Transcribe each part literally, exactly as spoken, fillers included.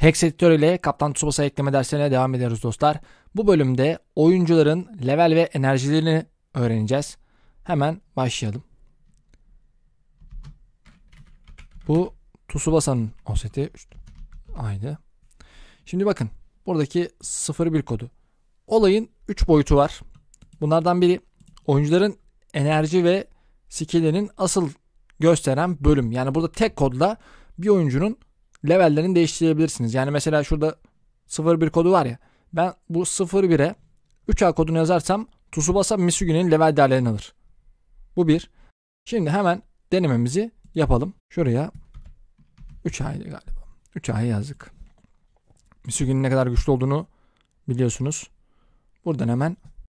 Hex editör ile Kaptan Tsubasa ekleme derslerine devam ediyoruz dostlar. Bu bölümde oyuncuların level ve enerjilerini öğreneceğiz. Hemen başlayalım. Bu Tsubasa'nın o seti. Aynı. Şimdi bakın. Buradaki sıfır bir kodu. Olayın üç boyutu var. Bunlardan biri oyuncuların enerji ve skill'lerinin asıl gösteren bölüm. Yani burada tek kodla bir oyuncunun levellerini değiştirebilirsiniz. Yani mesela şurada sıfır bir kodu var ya. Ben bu sıfır bire üç A kodunu yazarsam Tsubasa Misugi'nin level değerlerini alır. Bu bir. Şimdi hemen denememizi yapalım. Şuraya üç A'ydı galiba. üç A'yı yazdık. Misugi'nin ne kadar güçlü olduğunu biliyorsunuz. Buradan hemen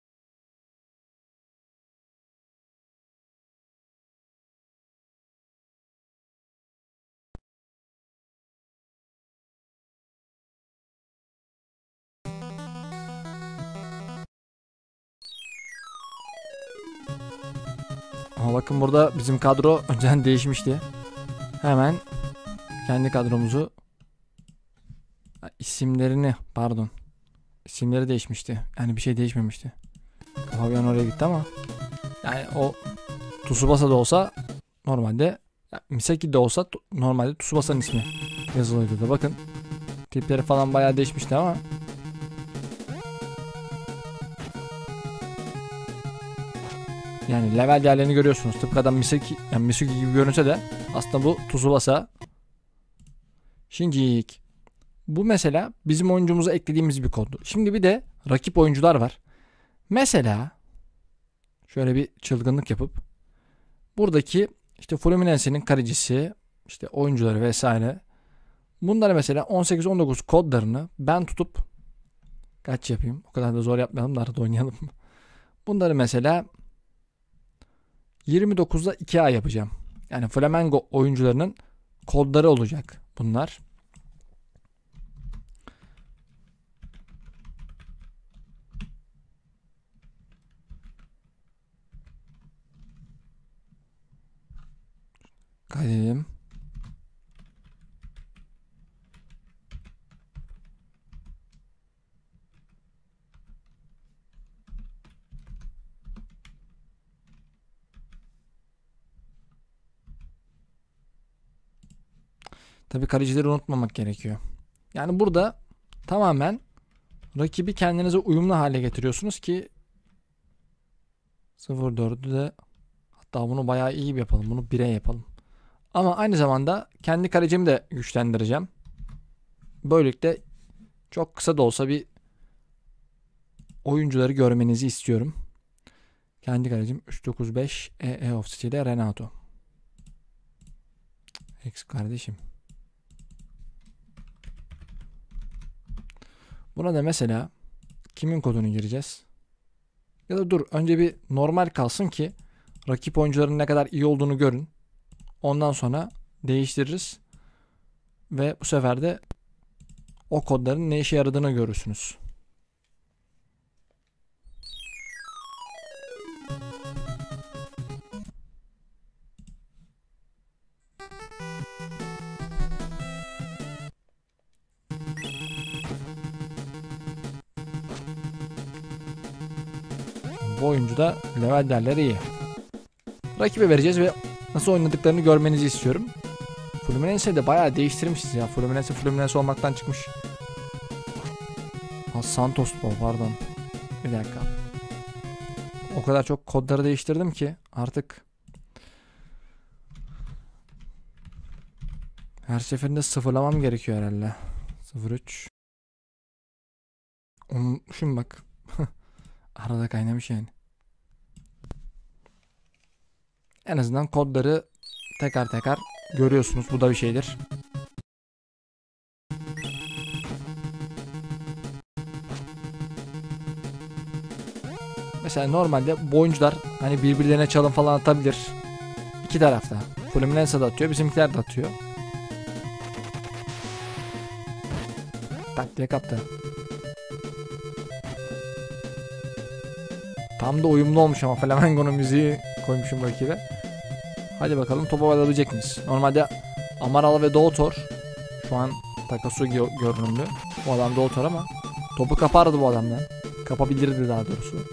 ama bakın burada bizim kadro önceden değişmişti. Hemen kendi kadromuzu isimlerini pardon isimleri değişmişti. Yani bir şey değişmemişti. Kafa bir an oraya gitti ama yani o Tsubasa da olsa normalde Misaki de olsa normalde Tsubasa'nın ismi yazılıydı da bakın tipleri falan bayağı değişmişti ama yani level değerlerini görüyorsunuz. Tıpkı adam Misaki, yani Misugi gibi görünse de aslında bu Tsubasa. Shinjik. Bu mesela bizim oyuncumuza eklediğimiz bir koddu. Şimdi bir de rakip oyuncular var. Mesela şöyle bir çılgınlık yapıp buradaki işte Fluminense'nin kalecisi, işte oyuncuları vesaire. Bunları mesela on sekiz on dokuz kodlarını ben tutup kaç yapayım? O kadar da zor yapmayalım da arada oynayalım. Bunları mesela yirmi dokuzda iki A yapacağım. Yani Flamengo oyuncularının kodları olacak bunlar. Kaydedelim. Tabii kalecileri unutmamak gerekiyor. Yani burada tamamen rakibi kendinize uyumlu hale getiriyorsunuz ki sıfır dördü de hatta bunu bayağı iyi yapalım. Bunu bire yapalım. Ama aynı zamanda kendi kalecimi de güçlendireceğim. Böylelikle çok kısa da olsa bir oyuncuları görmenizi istiyorum. Kendi kalecim üç dokuz beş E E Office ile Renato. X kardeşim. Buna da mesela kimin kodunu gireceğiz? Ya da dur önce bir normal kalsın ki rakip oyuncuların ne kadar iyi olduğunu görün. Ondan sonra değiştiririz. Ve bu sefer de o kodların ne işe yaradığını görürsünüz. Bu oyuncuda level değerleri iyi. Rakibe vereceğiz ve nasıl oynadıklarını görmenizi istiyorum. Fluminense'yi de bayağı değiştirmişiz ya. Fluminense Fluminense olmaktan çıkmış. Ha, Santos bu pardon. Bir dakika. O kadar çok kodları değiştirdim ki artık her seferinde sıfırlamam gerekiyor herhalde. sıfır üç. Unutmuşum bak. Arada kaynamış yani. En azından kodları tekrar tekrar görüyorsunuz. Bu da bir şeydir. Mesela normalde bu oyuncular hani birbirlerine çalım falan atabilir. İki tarafta. Fluminense de atıyor. Bizimkiler de atıyor. Tak diye kaptı. Tam da uyumlu olmuş ama Flamengo'nun müziği koymuşum rakibe. Hadi bakalım topu alabilecek miyiz? Normalde Amaral ve Doutor şu an Takasugi görünümlü. Bu adam da otor ama topu kapardı bu adamdan. Kapabilirdi daha doğrusu.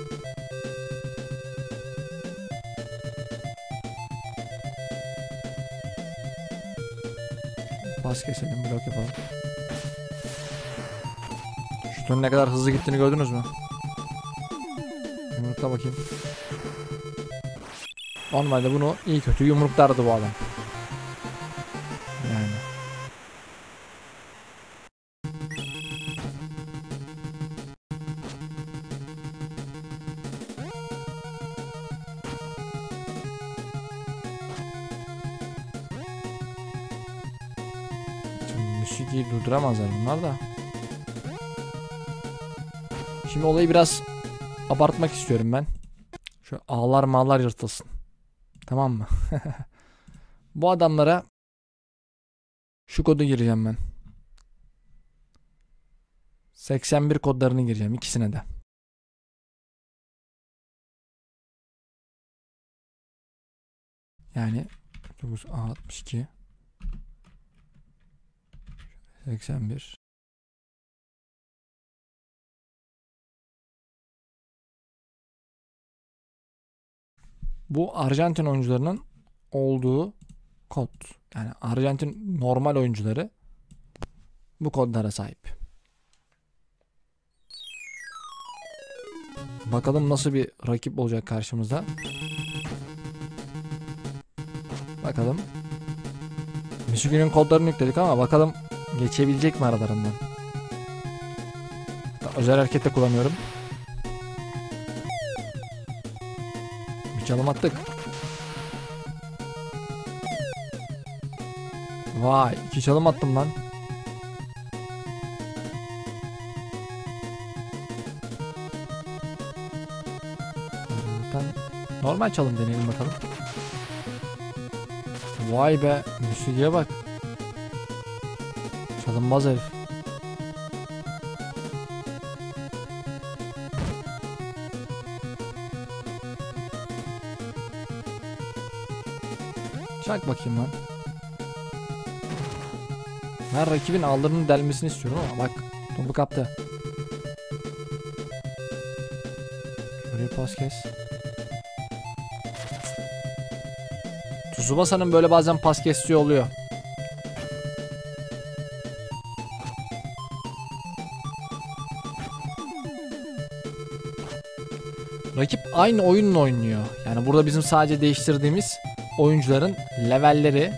Pas keselim, blok yapalım. Şutun ne kadar hızlı gittiğini gördünüz mü? Yumrukla bakayım. Normalde bunu iyi kötü yumruklardı bu adam. Yani. Müziği durduramazlar bunlar da. Şimdi olayı biraz abartmak istiyorum ben. Şu ağlar mağlar yırtılsın. Tamam mı? Bu adamlara şu kodu gireceğim ben. seksen bir kodlarını gireceğim ikisine de. Yani dokuz altmış iki seksen bir. Bu Arjantin oyuncularının olduğu kod. Yani Arjantin normal oyuncuları bu kodlara sahip. Bakalım nasıl bir rakip olacak karşımızda. Bakalım. Müslü'nün kodlarını yükledik ama bakalım geçebilecek mi aralarından. Özel hareket de kullanıyorum. Bir çalım attık. Vay, iki çalım attım lan. Ben normal çalım deneyelim bakalım. Vay be, Müslü'ye bak. Çalınmaz herif. Çak bakayım lan. Ben rakibin aldırının delmesini istiyorum ama bak topu kaptı. Şöyle pas kes. Tsubasa'nın böyle bazen pas kestiği oluyor. Rakip aynı oyunla oynuyor. Yani burada bizim sadece değiştirdiğimiz oyuncuların levelleri.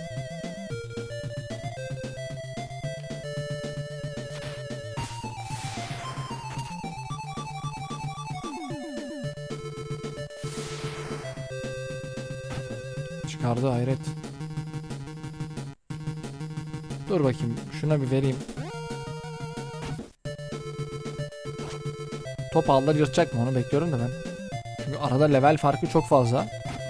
Çıkardı, hayret. Dur bakayım, şuna bir vereyim. Top ağları yırtacak mı onu bekliyorum da ben. Çünkü arada level farkı çok fazla.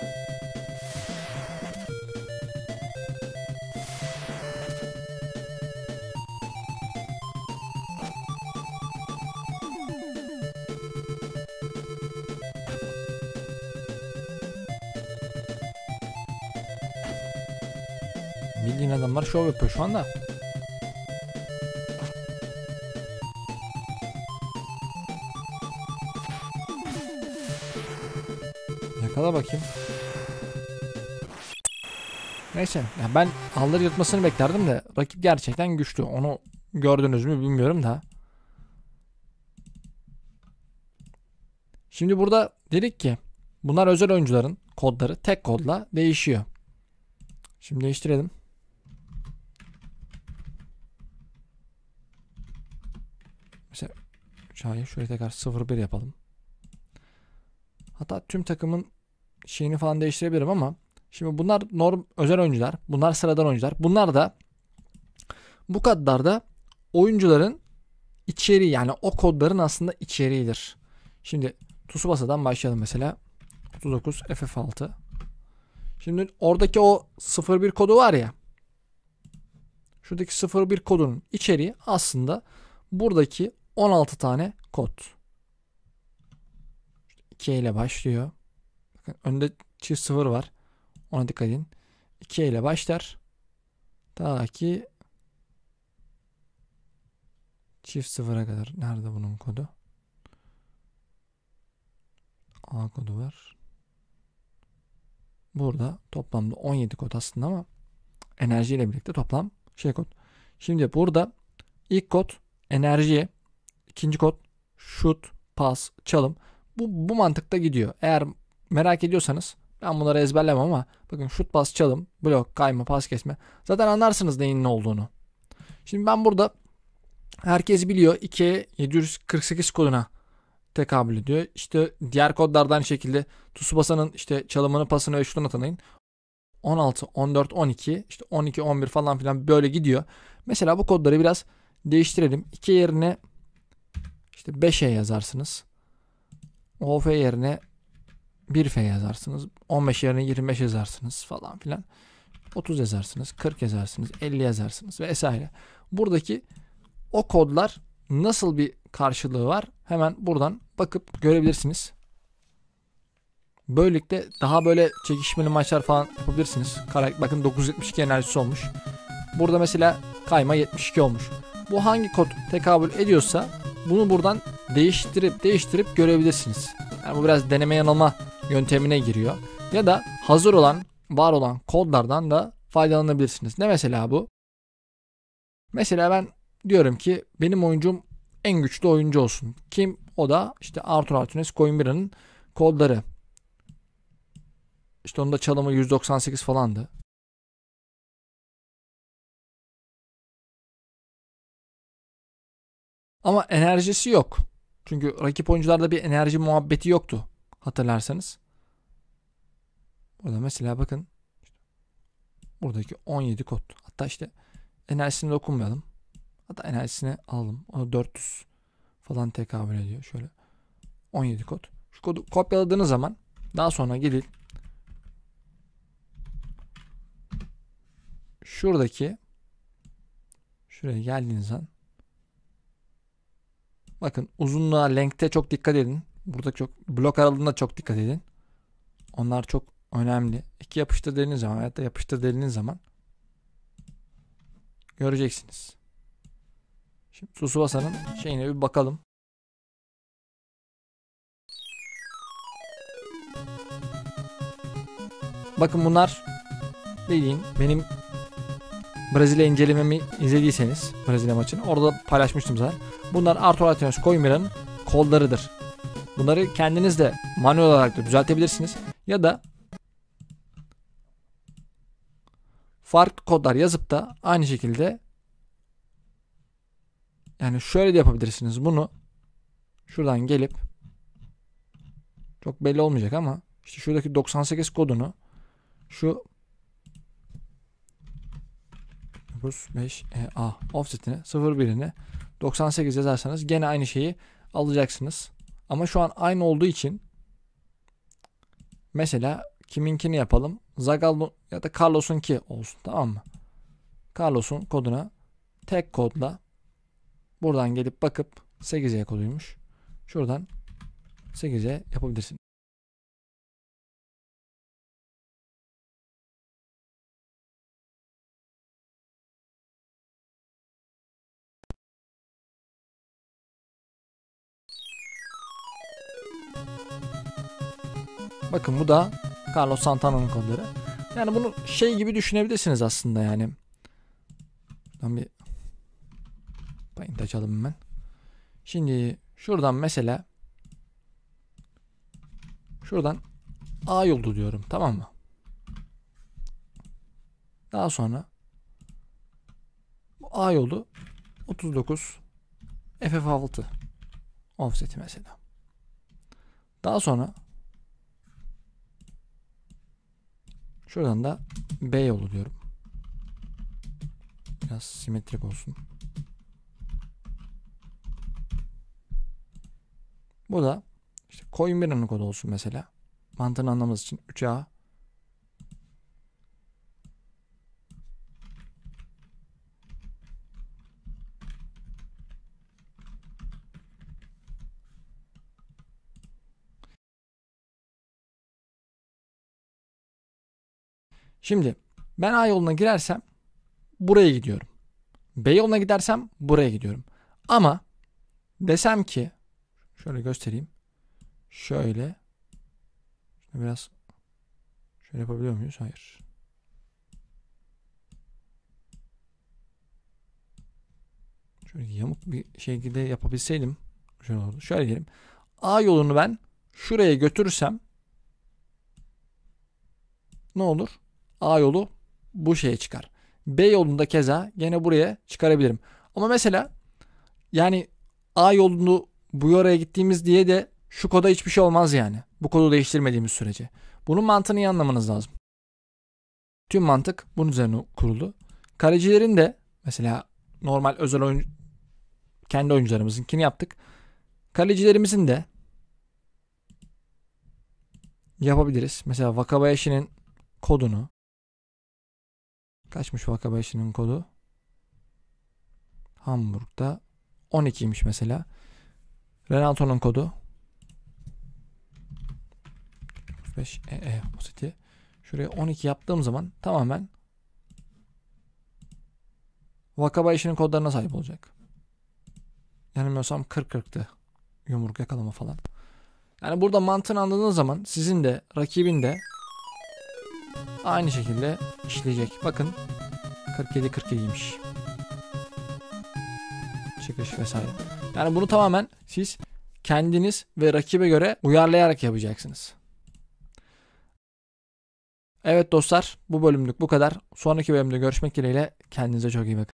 Bildiğin adamlar şov yapıyor şu anda. Yakala bakayım. Neyse. Ya ben ağları yırtmasını beklerdim de rakip gerçekten güçlü. Onu gördünüz mü bilmiyorum da. Şimdi burada dedik ki bunlar özel oyuncuların kodları tek kodla değişiyor. Şimdi değiştirelim. Mesela şayet şöyle tekrar sıfır bir yapalım. Hatta tüm takımın şeyini falan değiştirebilirim ama şimdi bunlar norm özel oyuncular. Bunlar sıradan oyuncular. Bunlar da bu kodlarda oyuncuların içeriği, yani o kodların aslında içeriğidir. Şimdi Tsubasa'dan başlayalım mesela. otuz dokuz F F altı. Şimdi oradaki o sıfır bir kodu var ya. Şuradaki sıfır bir kodun içeriği aslında buradaki on altı tane kod. iki ile başlıyor. Bakın önde çift sıfır var. Ona dikkat edin. iki ile başlar. Ta ki Çift sıfıra kadar. Nerede bunun kodu? A kodu var. Burada toplamda on yedi kod aslında ama enerjiyle birlikte toplam şey kod. Şimdi burada ilk kod enerji, ikinci kod şut, pas, çalım. Bu, bu mantıkta gidiyor. Eğer merak ediyorsanız ben bunları ezberlemem ama bakın şut, pas, çalım, blok, kayma, pas kesme. Zaten anlarsınız neyin ne olduğunu. Şimdi ben burada herkes biliyor iki yedi yüz kırk sekiz koduna tekabül ediyor. İşte diğer kodlardan aynı şekilde Tsubasa'nın işte çalımını, pasını ve şutunu tanıyın. on altı, on dört, on iki, işte on iki, on bir falan filan böyle gidiyor. Mesela bu kodları biraz değiştirelim. iki yerine işte beş E yazarsınız. O F yerine bir F yazarsınız. on beş yerine yirmi beş yazarsınız falan filan. otuz yazarsınız, kırk yazarsınız, elli yazarsınız vesaire. Buradaki o kodlar nasıl bir karşılığı var? Hemen buradan bakıp görebilirsiniz. Böylelikle daha böyle çekişmeli maçlar falan yapabilirsiniz. Bakın dokuz yüz yetmiş iki enerjisi olmuş. Burada mesela kayma yetmiş iki olmuş. Bu hangi kod tekabül ediyorsa bunu buradan değiştirip değiştirip görebilirsiniz. Yani bu biraz deneme yanılma yöntemine giriyor. Ya da hazır olan, var olan kodlardan da faydalanabilirsiniz. Ne mesela bu? Mesela ben diyorum ki benim oyuncum en güçlü oyuncu olsun. Kim? O da işte Arthur Artunes Coimbra'nın kodları. İşte onun da çalımı yüz doksan sekiz falandı. Ama enerjisi yok. Çünkü rakip oyuncularda bir enerji muhabbeti yoktu. Hatırlarsanız. Burada mesela bakın. Buradaki on yedi kod. Hatta işte enerjisine dokunmayalım. Hatta enerjisini alalım. O dört yüz falan tekabül ediyor. Şöyle on yedi kod. Şu kodu kopyaladığınız zaman daha sonra gelin şuradaki şuraya geldiğiniz zaman bakın uzunluğa, length'e çok dikkat edin. Burada çok blok aralığına çok dikkat edin. Onlar çok önemli. İki yapıştır dediğiniz zaman ya da yapıştır dediğiniz zaman göreceksiniz. Şimdi Tsubasa'nın şeyine bir bakalım. Bakın bunlar bildiğin benim Brezilya incelememi izlediyseniz Brezilya maçını orada paylaşmıştım zaten. Bunlar Arthur Artunes Coimbra'nın kodlarıdır. Bunları kendiniz de manuel olarak da düzeltebilirsiniz. Ya da farklı kodlar yazıp da aynı şekilde yani şöyle de yapabilirsiniz. Bunu şuradan gelip çok belli olmayacak ama işte şuradaki doksan sekiz kodunu şu dokuz beş E A offset'ine sıfır birine doksan sekiz yazarsanız gene aynı şeyi alacaksınız. Ama şu an aynı olduğu için mesela kiminkini yapalım? Zagallo ya da Carlos'unki olsun, tamam mı? Carlos'un koduna tek kodla buradan gelip bakıp sekiz E koduymuş. Şuradan sekiz E yapabilirsin. Bakın bu da Carlos Santana'nın kodları. Yani bunu şey gibi düşünebilirsiniz aslında yani. Ben bir paint açalım hemen. Şimdi şuradan mesela şuradan A yolu diyorum, tamam mı? Daha sonra bu A yolu otuz dokuz F F altı offset'i mesela. Daha sonra şuradan da B yolu diyorum. Biraz simetrik olsun. Bu da işte Coimbra'nın kodu olsun mesela. Mantığını anlamanız için üç A. Şimdi ben A yoluna girersem buraya gidiyorum. B yoluna gidersem buraya gidiyorum. Ama desem ki şöyle göstereyim. Şöyle. Şöyle biraz şöyle yapabiliyor muyuz? Hayır. Şöyle yamuk bir şekilde yapabilseydim. Şöyle oldu. Şöyle diyelim. A yolunu ben şuraya götürürsem ne olur? A yolu bu şeye çıkar. B yolunda keza gene buraya çıkarabilirim. Ama mesela yani A yolunu bu oraya gittiğimiz diye de şu koda hiçbir şey olmaz yani. Bu kodu değiştirmediğimiz sürece. Bunun mantığını iyi anlamanız lazım. Tüm mantık bunun üzerine kuruldu. Kalecilerin de mesela normal özel oyun kendi oyuncularımızınkini yaptık. Kalecilerimizin de yapabiliriz. Mesela Wakabayashi'nin kodunu kaçmış Wakabayashi'nin kodu? Hamburg'da on ikiymiş mesela. Renato'nun kodu beş E E City. Şuraya on iki yaptığım zaman tamamen Wakabayashi'nin kodlarına sahip olacak. Yanılmıyorsam kırk kırktı. Yumruk yakalama falan. Yani burada mantığını anladığınız zaman sizin de rakibin de aynı şekilde işleyecek. Bakın kırk yedi kırk yediymiş. Çıkış vesaire. Yani bunu tamamen siz kendiniz ve rakibe göre uyarlayarak yapacaksınız. Evet dostlar, bu bölümlük bu kadar. Sonraki bölümde görüşmek dileğiyle. Kendinize çok iyi bakın.